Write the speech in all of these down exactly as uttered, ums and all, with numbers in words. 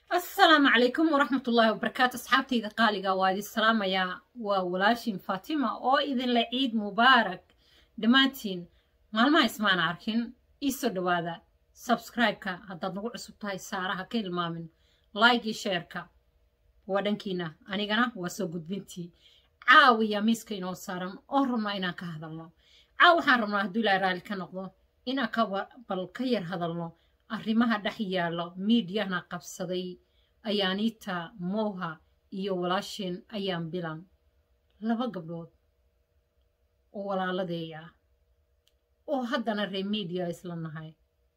السلام عليكم ورحمة الله وبركاته. أصحابتي إذا قالي قوادي السلام يا وولاشين فاطمة أو إذن لعيد مبارك دمانتين مال ما يسمعنا عاركين إيسو دوادا سبسكرايب كا هداد نقول عصبتاي سارها كل ما من لايكي شيركا ودنكينا أنيقنا وسو قد بنتي عاوي يا ميسكينو سارم أهرنا إنا كهذا الله عاو حارمنا هدولا رالي كنقضو إنا كبال كير هذا الله arrimaha dhex yaalo miidyahana qabsaday ayaaniita mooha iyo walaashin ayaan bilan laba gabdhood oo walaaladeeya oo haddana ree miidya isla nahay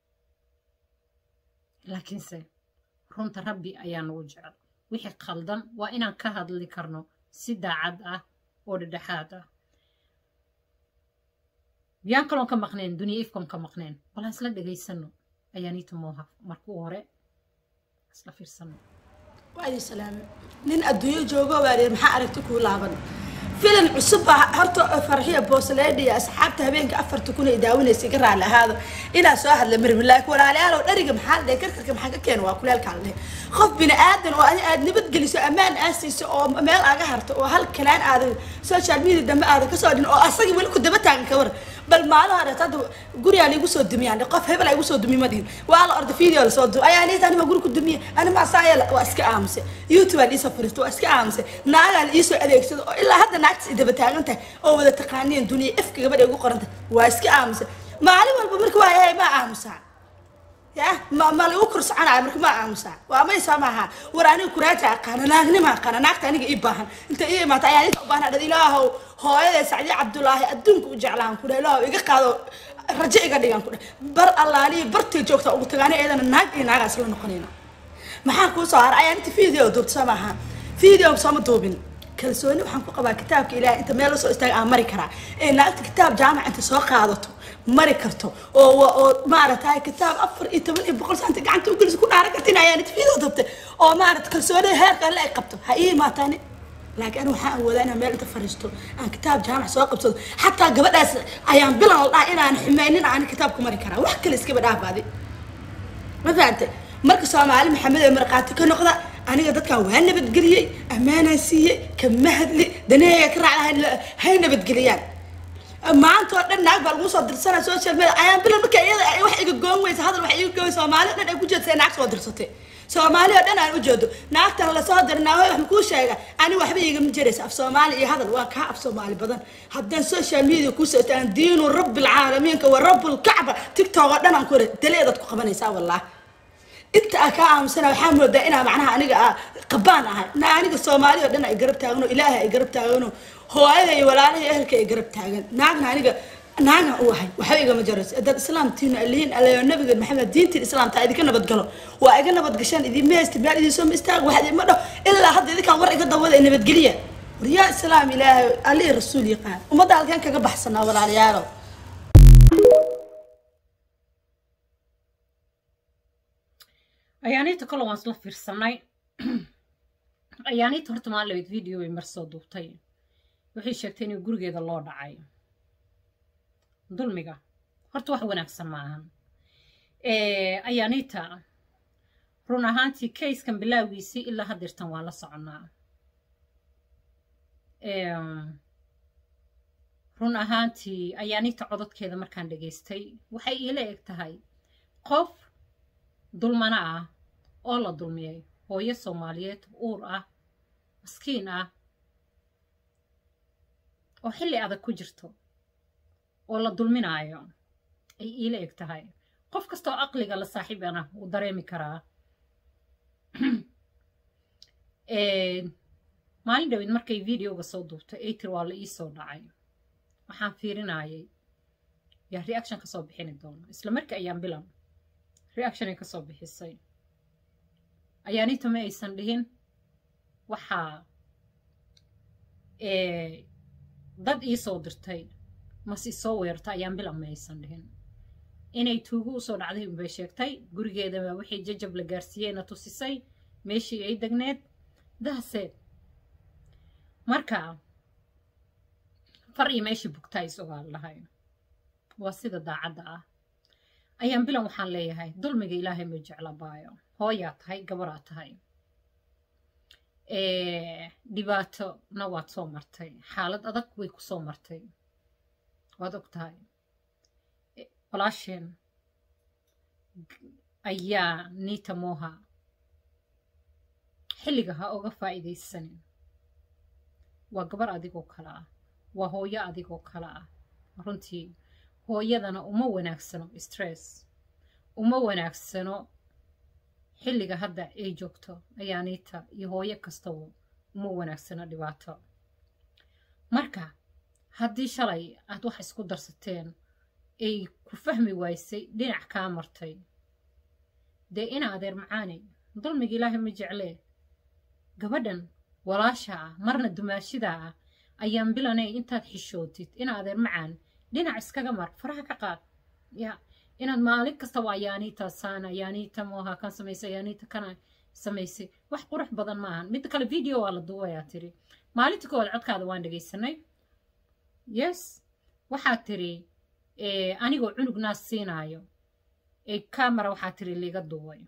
laakiinse runta rabbi ayaa nagu jecel wixii qaldan waa inaan ka hadli karno si daacad ah oo dhexdhexaad ah biyaan kaloon ka maqneen duniya ifkom ka maqneen bal isla dhageysano ayaaniita mooha markuu hore isla fiirsano وعلي السلام نين أدوية جوجو واري محا أركتك ولابن فيلم عصب هرتو فرحية بوصلة أصحابتها بينك أفر تكون يداوين سكر على هذا إلى سواحد لمر بالله ولا على لو أرجع محل ذكر كم حاجة كانوا وكل هالكلام خف بين آدم وأنا نبت جلس أمان أسيس أو مال أجهرت وهالكلام هذا سوشيال ميديا دم هذا كسر أو أصلا يقول كنت بتعن كور بل ما له هذا تدو قولي يعني يقصد دمي يعني قف هبل يقصد دمي مدين وعلى أرض فيديو صد يعني أنا ما أقول كنت دمي أنا ما صاير وأسك أمس يوتيوب اللي سافرت وأسك أمس ناقل اللي يسوي عليك إلا هذا نعكس إذا بتاعنا أو إذا تقنين دنيا إفك قبل يقول قرنت وأسك أمس ما علي ولا بمرك وهاي ما أمس يا ما ما لو كرس أنا عمرك ما أمس وما يسمعها وراني كراتها قانا ناقني ما قانا ناقت أنا إباهن أنت إيه ما تعيني إباهن هذا لا هو هاي سعدي عبد الله أدنك وجعلهم كله لا يقعدوا رجع قديم كله بر الله لي برتي جوكتا وتقاني إذا الناق الناق أصلا نقنينا ما حنكون صار عيان أنت فيديو دوب سماها فيديو بصام دوبين كلسوني وحنكون قبل كتابك إلى أنت ما لسه استاج أمري كرا إن أنت كتاب جامع أنت سوق هذاته مري كرتو أو أو ما عرفت هاي كتاب أفر إنت من بقول أنت قاعد تقول كل عركتين عيان أنت فيديو دوبته أو ما عرفت كلسوني هيك قال لا يقبته هاي ما تاني لكن أنا وحاول أنا مال تفرجته عن كتاب جامع سواق بصد حتى قبل أس أيام بلا الله إنا نحمينين عن كتابكم مريكرا وحكي لي سكيب داف هذه ما فهمت مركز سامع محمد مرقاتي كنقطة أنا قدرت كوهنا بتقولي أمانة سيء كم مهدلي دنيا كرع على هنا بتقوليان ما أنتوا أنا أقبل مصدر سنة سوشيال ميديا أيام بلا مكان واحد يقوم ويس هذا الواحد يقوم سامع أنا أقول جد سنة عكس ودرستي سومالي أنا وجوده ناقتنا لا صادر ناوي محكوش شيء أنا واحد بيجي من جرس في سومالي هذا الواقع في سومالي بدن حتى السوشيال ميديا كوسة دين ورب العالمين كورب الكعبة تيك توك أنا نقول تليدت قبنا يساوي الله أنت أكام سنة وحامل دائنا معناها أنا قبانها نا أنا السومالي أنا يقرب تاجنو إلهي يقرب تاجنو هو هذا ولا أنا أهلك يقرب تاجن ناقنا أنا نانا واحد وحقيقة مجرد هذا الإسلام تين اللين على النبي محمد دين الإسلام تاعي كنا بتقله وأجنا بتقشان إذا ما استبعد إذا سوم استاج واحد مرة إلا حد إذا كان ورقة ضوء إنه بتقليه ورياء السلام إلى عليه الرسول يقال وما ضل كان كجبح سنة ولا علياره ayaaniita kala waan isla fiirsanay ayaaniita horta maan labad video ay marsoo duubtay waxay sheegtay in gurigeeda loo dhacay dulmiga horta wax wanaagsan ma ahan ee ayaaniita run ahaantii case-kan bilowgiisii ilaa haddeertan waa la soconaa ee run ahaantii ayaaniita codadkeeda markaan dhageystay waxay iila eg tahay qof dulmana ah oo la dulmiyay hooyo Soomaaliyeed uur ah miskiin ah oo xilli adag ku jirto oo la dulminaayo ay iila eg tahay qof kasta oo aqliga la saaxiibana uu dareemi karaa ee maalin dhawid markay videoga soo duubtay ay tir waa la ii soo dhacay waxaan fiirinayay yaa reaction ka soo bixin doona isla markii ayaan bilan reaction ay ka soo bixisay ayaaniita ma aysan dhihin waxa ee dad ii soo dirtay masi soo weerta ayaan bilan ma aysan dhihin inay tuugu soo dhacday bay sheegtay gurigeeda wixii jajab la gaarsiiyayna tusisay meeshii ay degneed daaseed marka far iyo meeshii bugtay isoo lahayn waa sida daacadda ah ayaan bilan waxaan leeyahay dulmiga ilaahay ma jecla baayo hooyaa tahay gabaraa tahay dhibaatona waad soo martay xaalad adag way ku soo martay waad og tahay walaasheen ayaa niita mooha xilliga ha oga faa'iidaysanin waa gabar adigoo kale ah waa hooyo adigoo kale ah runtii hooyadana uma wanaagsano stress uma wanaagsano xilliga hadda ay joogto ayaa niita iyo hooyo kastaba uma wanaagsano dhibaato marka haddii shalay aad wax isku darsateen ay ku fahmi waysay dhinac kaa martay dee ina adeer macaanay dulmiga ilaahay ma jeclee gabadhan walaasha ah marna dumaashida ah ayaan bilanay intaad xishootid ina adeer macaan dhinac iskaga mar faraha ka qaad ya inaad maalin kastaba ayaaniita saana ayaaniita mooha kan samaysay ayaaniita kana samaysay wax qurux badan maahan mid kale video waa la duubayaa tiri maalintii koowaad codkaada waan dhegaysanay yes waxaad tiri anigoo cunug naas siinaayo ee camera waxaad tiri liiga duubay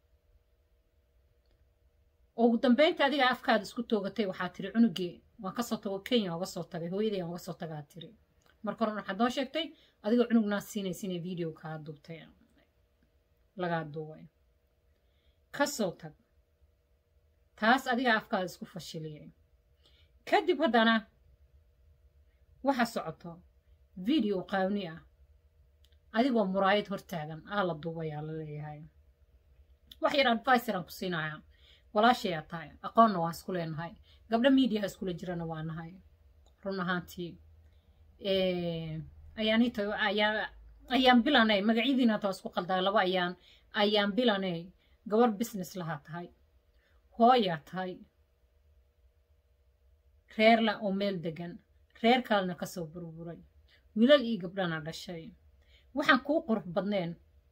ugu dambeynta adiga afkaada isku toogatay waxaad tiri cunugii waan kasoo tago kenya uga soo tagay hooyadii aan uga soo tagaad tiri marka hore waxaad noo sheegtay adigoo cunug naas siinaysa inay video kaa duubtay lagaa duubay kasoo tag taas adiga afkaada isku fashiliyay kadib haddana waxa socoto video qaawni ah adigoo muraayad hortaagan aa la duubayaa la leeyahay wax yar advice aan ku siinayaa walaashayaa tahay aqoonna waan isku leenahay gabdha miidiyaha iskula jirana waa nahay run ahaantii ayaaniita ayaan bilanay magacyadiina taa isku qaldaa laba ayaan ayaan bilanay gabar business lahaa tahay hooyaa tahay reerla oo meel degan reer kalena kasoo burburay wiilal iyo gabdhana dhashay waxaan kuu qurux badneen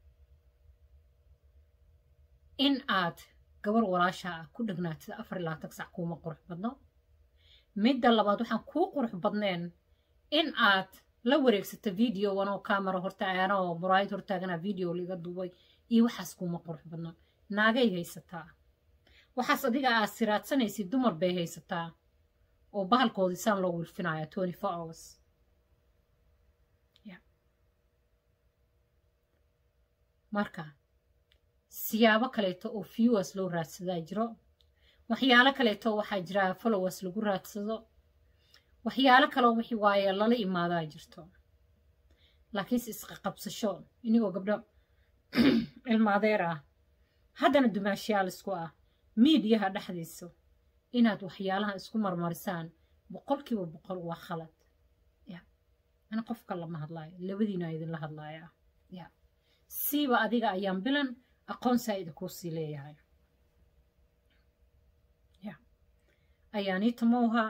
in aad gabar walaasha ah ku dhagnaatid afar iyo labaatan sac kuuma qurux badno midda labaad waxaan kuu qurux badneen in aad la wareegsato video wanoo camera hortaagan oo muraayad hortaagana video liga duubay iyo waxaas kuuma qurux badno naagay haysataa waxaas adiga aad siraadsanaysid dumar bay haysataa oo bahalkoodii saan loo wilfinaya twenty-four hours marka siyaabo kaleeto oo viewers loo raadsadaa jiro waxyaalo kaleeto waxaa jira followers lagu raadsado waxyaalo kaloo wixii waaye lala imaadaa jirto laakiinse isqa qabsasho inigoo gabdho ilmaadeer ah haddana dumaashiyaal isku ah miidiyaha dhexdiisa inaad waxyaalahan isku marmarisaan boqolkiiba boqol waa khalad ya ana qofka lama hadlaayo labadiina idinla hadlaaya ya siiba adiga ayaan bilan aqoon saa'ida kuu sii leeyahay ya ayaaniita mooha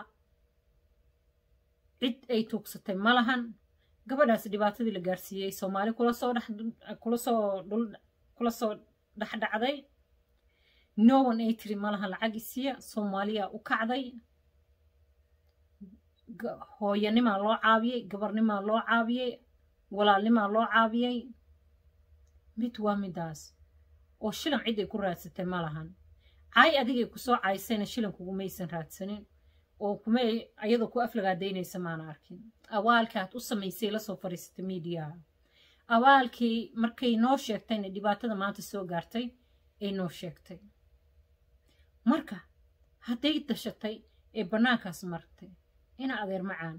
cid ay tuugsatay ma lahan gabadhaas dhibaatadii la gaarsiiyey soomaali kula soo dhex kula soo dhul kula soo dhexdhacday no one ay tiri ma lahan lacag isiya soomaaliya u kacday hooyanimaa loo caabiyey gabarnimaa loo caabiyey walaalnimaa loo caabiyey mid waa midaas oo shilan cid ay ku raadsatay ma lahan caay adigay kusoo caysayna shilan kugumaysan raadsanin oo kuma ayadoo ku aflagaadaynaysa maana arkin awaalkii aad u samaysay lasoo fariisatay miidiyaha awaalkii markay noo sheegtayna dhibaatada maanta soo gaartay ay noo sheegtay marka hadday dashatay ee bannaankaas martay ina adeer macaan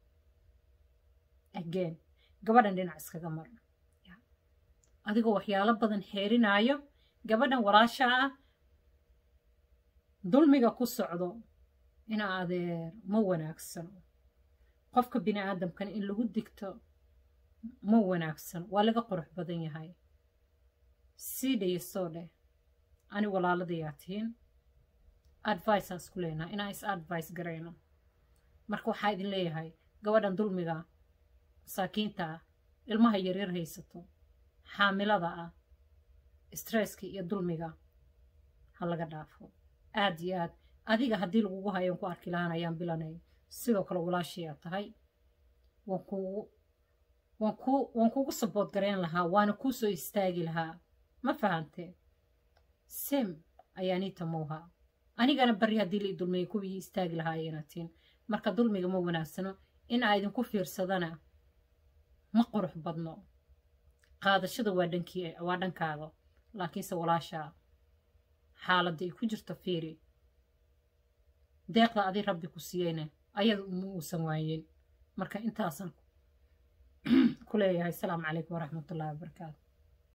again gabadhan dhinac iskaga mar adigoo waxyaalo badan xeerinaayo gabadhan walaasha ah dulmiga ku socdo ina adeer ma wanaagsano qofka bini aadamkan in lagu digto ma wanaagsano waa laga qurux badan yahay sii dhayo soo dheh ani walaaladayaa tihiin advice aan isku leenahay inaan is advice garayno marka waxaa idin leeyahay gabadhan dulmiga masaakiinta ah ilmaha yaryar haysato xaamilada ah stresska iyo dulmiga ha laga dhaafo aad iyo aad adiga haddii lagugu hayoon ku arki lahaan ayaan bilanay sidoo kale walaashayaa tahay waan kugu waan ku waan kugu support gareyn lahaa waana kuu soo istaagi lahaa ma fahantee sim ayaaniita mowha anigana bari haddii la dulmiyo kuwii istaagi lahaayeenatiin marka dulmiga ma wanaagsano in aa idinku fiirsadana ma qurux badno qaadashada waa dhankii waa dhankaada laakiinse walaasha xaaladda ay ku jirto fiiri deeqda adi rabbi ku siiyeyna ayada uma uusan waayeen marka intaasan ku leeyahay asalaamu calaykum waraxmatullaahi wabarakaatu